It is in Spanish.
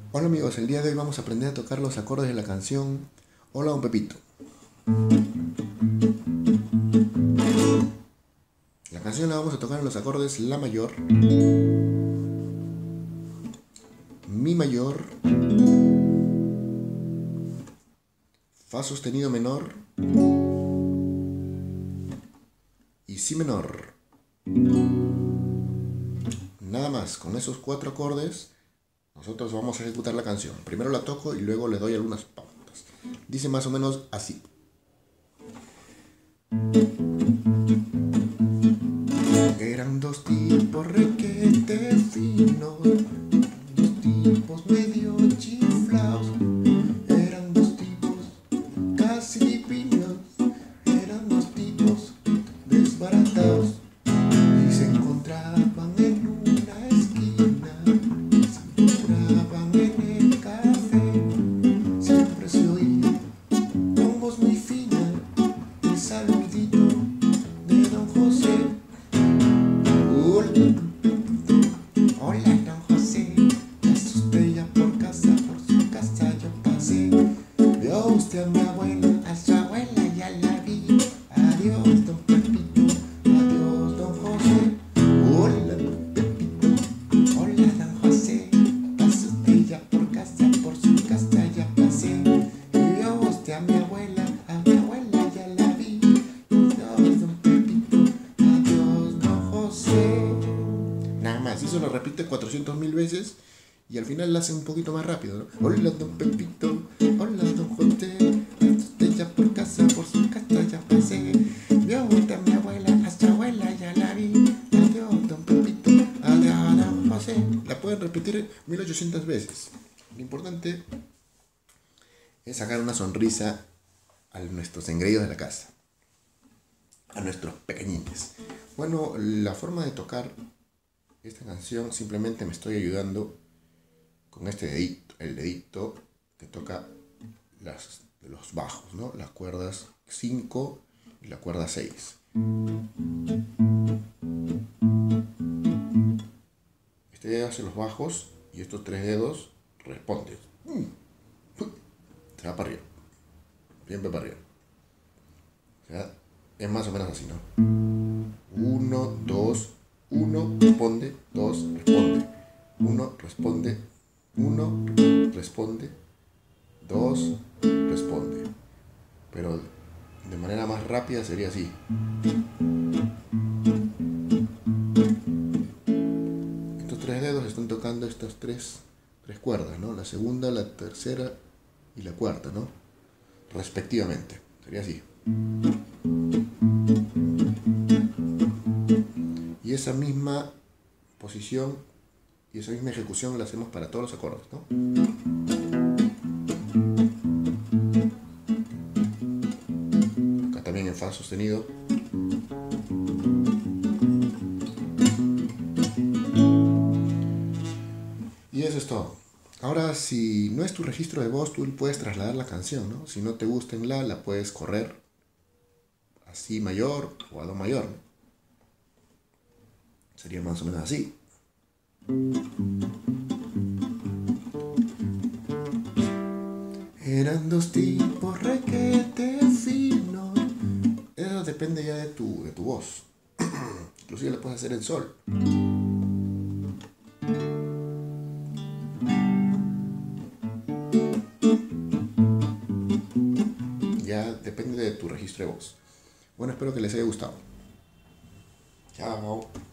Hola amigos, el día de hoy vamos a aprender a tocar los acordes de la canción Hola Don Pepito. La canción la vamos a tocar en los acordes La mayor, Mi mayor, Fa sostenido menor y Si menor. Nada más, con esos 4 acordes nosotros vamos a ejecutar la canción. Primero la toco y luego le doy algunas pautas. Dice más o menos así. Eran dos tipos requete finos, dos tipos medio chiflados. Eran dos tipos casi divinos, eran dos tipos desbaratados. Y se encontraban en una esquina, se encontraban en el café. Siempre se oía con voz muy fina el saludito de Don José. Hola, Don José, me asusté ya por su casa yo pasé. Vio usted a mi abuela, a su abuela ya la vi. Adiós, Don Pepito, adiós, Don José. Hola, Don Pepito, hola, Don José, me asusté ya por su casa ya pasé. Vio usted a mi abuela ya la vi. Adiós, Don Pepito, adiós, Don José. Nada más, eso lo repite 400.000 veces y al final lo hace un poquito más rápido, ¿no? Hola, Don Pepito, hola, Don José, asusté ya por su casa ya pasé. Vio usted a mi abuela, a su abuela ya la vi. Adiós, Don Pepito, adiós, Don José. La pueden repetir 1800 veces. Lo importante es sacar una sonrisa a nuestros engreídos de la casa, a nuestros pequeñines. Bueno, la forma de tocar esta canción, simplemente me estoy ayudando con este dedito, el dedito que toca los bajos, ¿no? Las cuerdas 5 y la cuerda 6. Este dedo hace los bajos y estos 3 dedos responden. Se va para arriba, siempre para arriba. O sea, es más o menos así, ¿no? 1, 2, 1 responde, 2 responde, 1 responde, 1 responde, 2 responde. Pero de manera más rápida sería así. Estos 3 dedos están tocando estas tres cuerdas, ¿no? La segunda, la tercera y la cuarta, ¿no? Respectivamente. Sería así. Y esa misma posición y esa misma ejecución la hacemos para todos los acordes, ¿no? Acá también en Fa sostenido. Y eso es todo. Ahora, si no es tu registro de voz, tú puedes trasladar la canción, ¿no? Si no te gusta en la puedes correr a Si mayor o a Do mayor, ¿no? Sería más o menos así. Eran dos tipos requete finos. Eso depende ya de tu voz. Inclusive lo puedes hacer en sol. Ya depende de tu registro de voz. Bueno, espero que les haya gustado. Chao.